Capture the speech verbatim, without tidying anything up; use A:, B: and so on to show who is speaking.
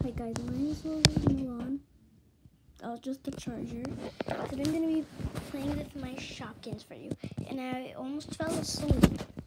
A: Hi guys, my name is Milan. That was just the charger. Today I'm going to be playing with my Shopkins for you. And I almost fell asleep.